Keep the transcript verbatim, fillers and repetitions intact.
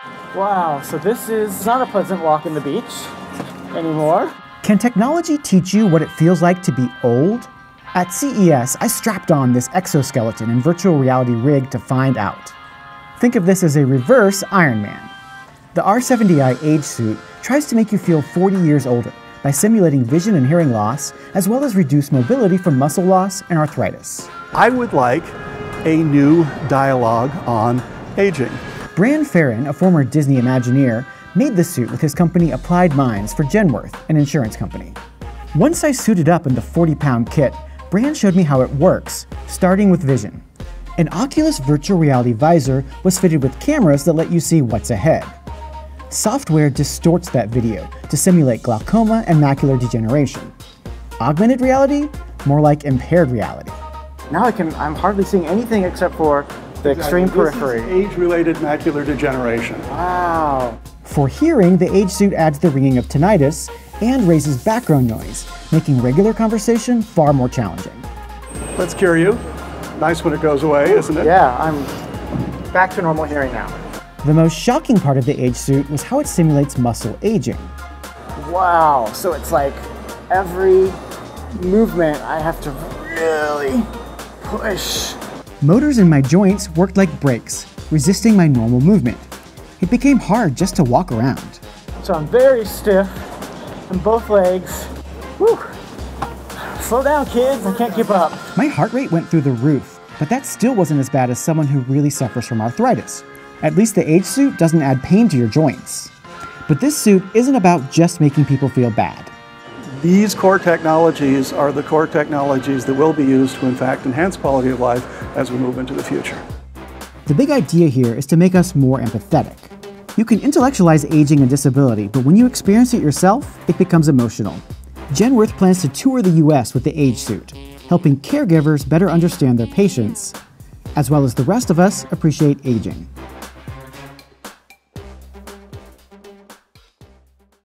Wow, so this is not a pleasant walk in the beach anymore. Can technology teach you what it feels like to be old? At C E S, I strapped on this exoskeleton and virtual reality rig to find out. Think of this as a reverse Iron Man. The R seventy i Age suit tries to make you feel forty years older by simulating vision and hearing loss, as well as reduce mobility from muscle loss and arthritis. I would like a new dialogue on aging. Bran Ferren, a former Disney Imagineer, made the suit with his company Applied Minds for Genworth, an insurance company. Once I suited up in the forty pound kit, Bran showed me how it works, starting with vision. An Oculus virtual reality visor was fitted with cameras that let you see what's ahead. Software distorts that video to simulate glaucoma and macular degeneration. Augmented reality? More like impaired reality. Now I can, I'm hardly seeing anything except for the extreme periphery. This is age-related macular degeneration. Wow. For hearing, the Age suit adds the ringing of tinnitus and raises background noise, making regular conversation far more challenging. Let's cure you. Nice when it goes away, isn't it? Yeah, I'm back to normal hearing now. The most shocking part of the Age suit was how it simulates muscle aging. Wow, so it's like every movement I have to really push. Motors in my joints worked like brakes, resisting my normal movement. It became hard just to walk around. So I'm very stiff in both legs. Whew. Slow down, kids, I can't keep up. My heart rate went through the roof, but that still wasn't as bad as someone who really suffers from arthritis. At least the Age suit doesn't add pain to your joints. But this suit isn't about just making people feel bad. These core technologies are the core technologies that will be used to, in fact, enhance quality of life as we move into the future. The big idea here is to make us more empathetic. You can intellectualize aging and disability, but when you experience it yourself, it becomes emotional. Genworth plans to tour the U S with the Age suit, helping caregivers better understand their patients, as well as the rest of us appreciate aging.